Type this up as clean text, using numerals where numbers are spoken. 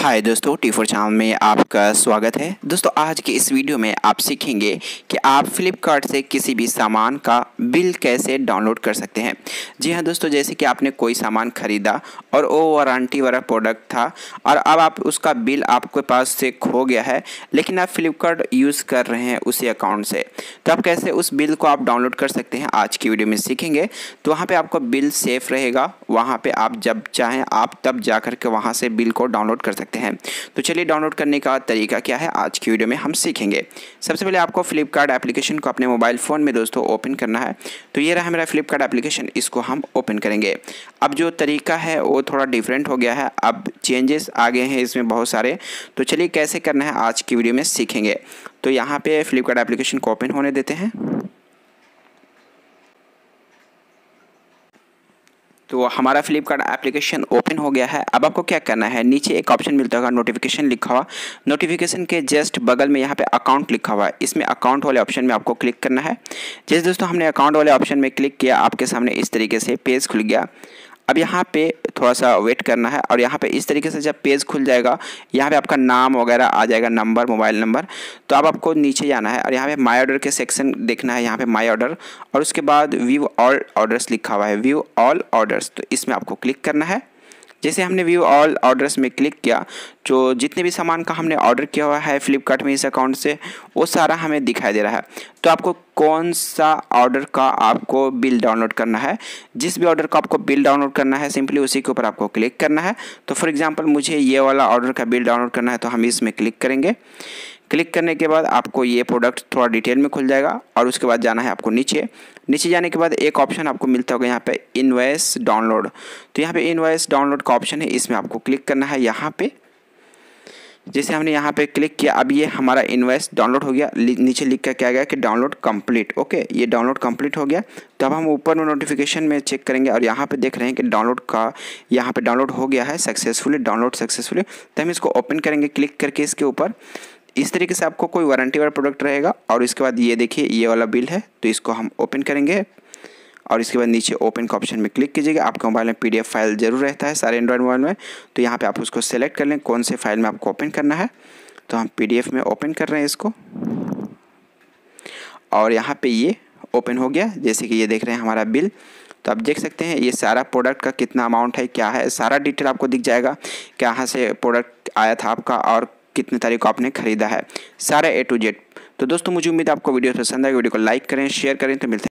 हाय दोस्तों, टी4 चैनल में आपका स्वागत है। दोस्तों आज के इस वीडियो में आप सीखेंगे कि आप फ्लिपकार्ट से किसी भी सामान का बिल कैसे डाउनलोड कर सकते हैं। जी हाँ दोस्तों, जैसे कि आपने कोई सामान खरीदा और वो वारंटी वाला प्रोडक्ट था और अब आप उसका बिल आपके पास से खो गया है, लेकिन आप फ्लिपकार्ट यूज़ कर रहे हैं उसी अकाउंट से, तो आप कैसे उस बिल को आप डाउनलोड कर सकते हैं आज की वीडियो में सीखेंगे। तो वहाँ पर आपका बिल सेफ रहेगा, वहाँ पर आप जब चाहें आप तब जा कर के वहाँ से बिल को डाउनलोड कर सकते हैं। तो चलिए डाउनलोड करने का तरीका क्या है आज की वीडियो में हम सीखेंगे। सबसे पहले आपको फ्लिपकार्ट एप्लीकेशन को अपने मोबाइल फ़ोन में दोस्तों ओपन करना है। तो ये रहा मेरा फ्लिपकार्ट एप्लीकेशन, इसको हम ओपन करेंगे। अब जो तरीका है वो थोड़ा डिफरेंट हो गया है, अब चेंजेस आ गए हैं इसमें बहुत सारे। तो चलिए कैसे करना है आज की वीडियो में सीखेंगे। तो यहाँ पे फ्लिपकार्ट एप्लीकेशन को ओपन होने देते हैं। तो हमारा फ्लिपकार्ट एप्लीकेशन ओपन हो गया है। अब आपको क्या करना है, नीचे एक ऑप्शन मिलता होगा नोटिफिकेशन लिखा हुआ, नोटिफिकेशन के जस्ट बगल में यहाँ पे अकाउंट लिखा हुआ है, इसमें अकाउंट वाले ऑप्शन में आपको क्लिक करना है। जैसे दोस्तों हमने अकाउंट वाले ऑप्शन में क्लिक किया, आपके सामने इस तरीके से पेज खुल गया। अब यहाँ पे थोड़ा सा वेट करना है और यहाँ पे इस तरीके से जब पेज खुल जाएगा, यहाँ पे आपका नाम वगैरह आ जाएगा, नंबर, मोबाइल नंबर। तो अब आपको नीचे जाना है और यहाँ पे माय ऑर्डर के सेक्शन देखना है, यहाँ पे माय ऑर्डर और उसके बाद व्यू ऑल ऑर्डर्स लिखा हुआ है, व्यू ऑल ऑर्डर्स। तो इसमें आपको क्लिक करना है। जैसे हमने व्यू ऑल ऑर्डर्स में क्लिक किया, जो जितने भी सामान का हमने ऑर्डर किया हुआ है फ्लिपकार्ट में इस अकाउंट से, वो सारा हमें दिखाई दे रहा है। तो आपको कौन सा ऑर्डर का आपको बिल डाउनलोड करना है, जिस भी ऑर्डर का आपको बिल डाउनलोड करना है सिंपली उसी के ऊपर आपको क्लिक करना है। तो फॉर एग्जांपल मुझे ये वाला ऑर्डर का बिल डाउनलोड करना है, तो हम इसमें क्लिक करेंगे। क्लिक करने के बाद आपको ये प्रोडक्ट थोड़ा डिटेल में खुल जाएगा और उसके बाद जाना है आपको नीचे। नीचे जाने के बाद एक ऑप्शन आपको मिलता होगा यहाँ पे इनवॉइस डाउनलोड। तो यहाँ पे इनवॉइस डाउनलोड का ऑप्शन है, इसमें आपको क्लिक करना है। यहाँ पे जैसे हमने यहाँ पे क्लिक किया, अब ये हमारा इनवॉइस डाउनलोड हो गया। नीचे लिख कर क्या गया कि डाउनलोड कंप्लीट। ओके, ये डाउनलोड कंप्लीट हो गया। तो अब हम ऊपर में नोटिफिकेशन में चेक करेंगे और यहाँ पे देख रहे हैं कि डाउनलोड का यहाँ पे डाउनलोड हो गया है सक्सेसफुली, डाउनलोड सक्सेसफुली। तो हम इसको ओपन करेंगे क्लिक करके इसके ऊपर। इस तरीके से आपको कोई वारंटी वाला प्रोडक्ट रहेगा और इसके बाद ये देखिए ये वाला बिल है, तो इसको हम ओपन करेंगे और इसके बाद नीचे ओपन का ऑप्शन में क्लिक कीजिएगा। आपके मोबाइल में PDF फाइल जरूर रहता है सारे एंड्रॉइड मोबाइल में, तो यहाँ पे आप उसको सेलेक्ट कर लें कौन से फाइल में आपको ओपन करना है। तो हम PDF में ओपन कर रहे हैं इसको और यहाँ पे ये ओपन हो गया। जैसे कि ये देख रहे हैं हमारा बिल, तो आप देख सकते हैं ये सारा प्रोडक्ट का कितना अमाउंट है, क्या है, सारा डिटेल आपको दिख जाएगा, कहाँ से प्रोडक्ट आया था आपका और कितने तारीख को आपने खरीदा है, सारा A to Z। तो दोस्तों मुझे उम्मीद है आपको वीडियो पसंद आएगी। वीडियो को लाइक करें, शेयर करें। तो मिलते हैं